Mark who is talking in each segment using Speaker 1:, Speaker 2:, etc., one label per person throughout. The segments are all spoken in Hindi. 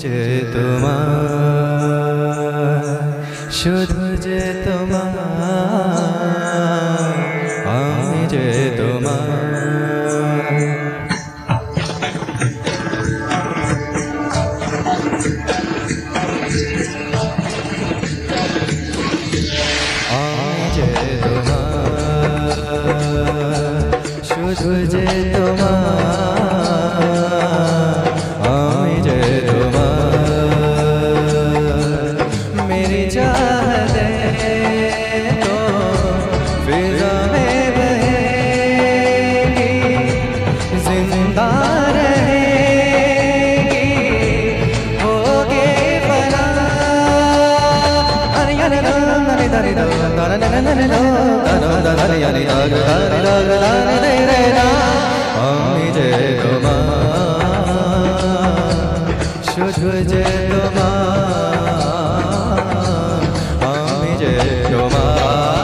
Speaker 1: যে তোমার, শুধু যে তোমার, আমি যে তোমার। আমি যে তোমার, শুধু যে তোমার, আমি যে তোমার। मेरी चाहते तो फिजा में बहेगी, जिंदा रहेगी, होगे फना। আমি যে তোমার, শুধু যে তোমার, আমি যে তোমার।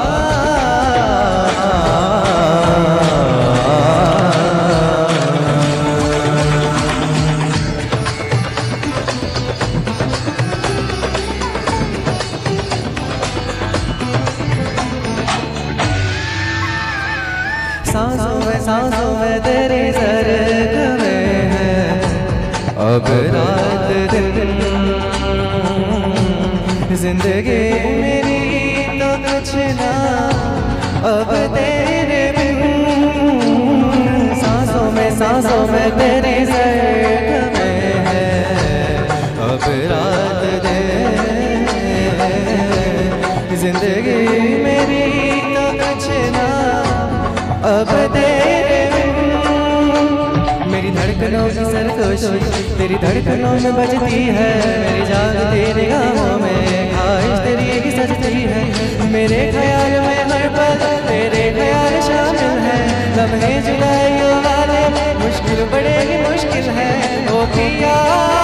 Speaker 1: सांसों में तेरी सरगमें है, अब रात दिन। जिंदगी मेरी तो कुछ ना अब तेरे बिन। सांसों में तेरी सरगमें है, अब रात दिन। जिंदगी मेरी तो कुछ ना अब तेरे बिन। मेरी धड़कनों की सरगोशी तेरी धड़कनों में बजती है, मेरी जान तेरे गाँवों में ख्वाहिश तेरी एक सजती है। मेरे ख्याल में हर पल तेरे ख्याल शामिल है, लम्हे जुदाइयों वाले मुश्किल पड़ेगी मुश्किल है। ओ पिया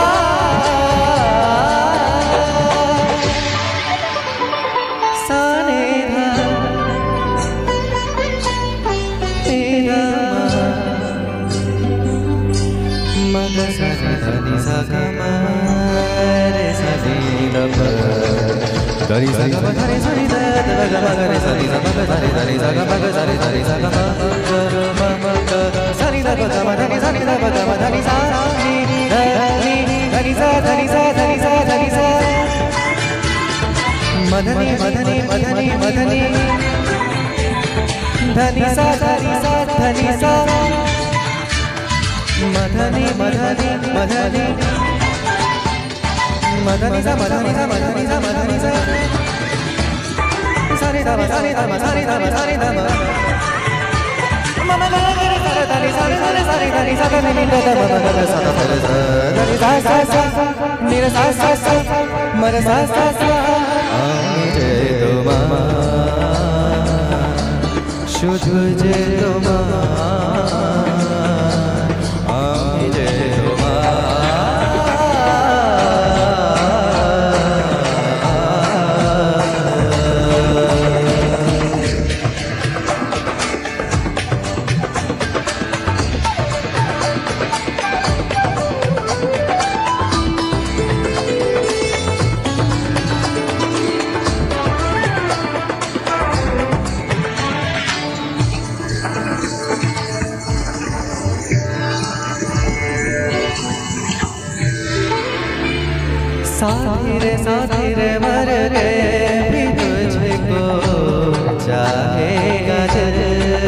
Speaker 1: मदनी मदनी मदनी मदनी धनी सा धनी सा धनी सा मदनी मदनी मदनी मदनी सा मदनी सा मदनी सा मदनी सा सारे दा सारे दा सारे दा सारे दा मम गा गा रे सारे सारे सारे सारे धनी सा धनी दा दा दा दा सा दा धनी सा सा सा मेरा सा सा सा मेरा सा सा सा। আমি যে তোমার, শুধু যে তোমার, আমি যে साथी रे मर के भी तुझको चाहेगा दिल,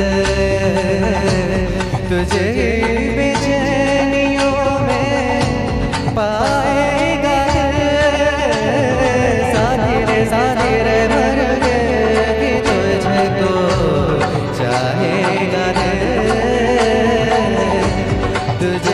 Speaker 1: तुझे बेचैनियों में पाएगा दिल। साथी रे मर के भी तुझको चाहेगा दिल, तुझे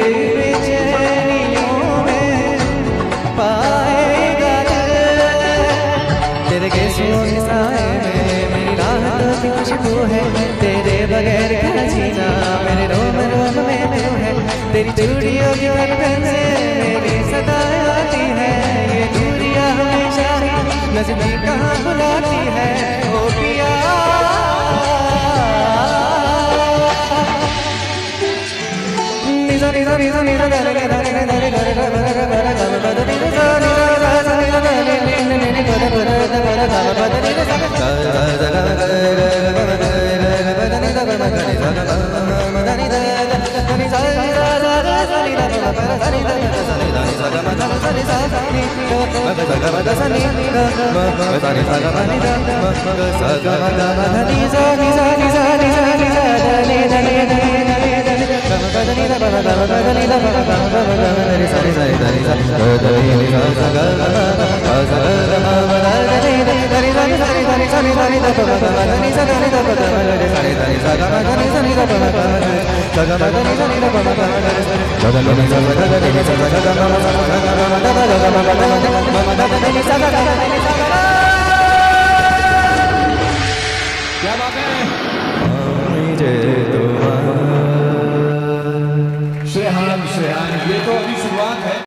Speaker 1: खुशबू है तेरे बगैर क्या जीना, मेरे रोम रोम में तू है। तेरी चूड़ियों की धड़कन से मेरी सदाएं आती है, ये दूरियां हमेशा नजदीक कहाँ बुलाती है। ओ पिया निजा निजा निजा निजा
Speaker 2: क्या बात है श्रेहान, ये तो अभी शुरुआत है।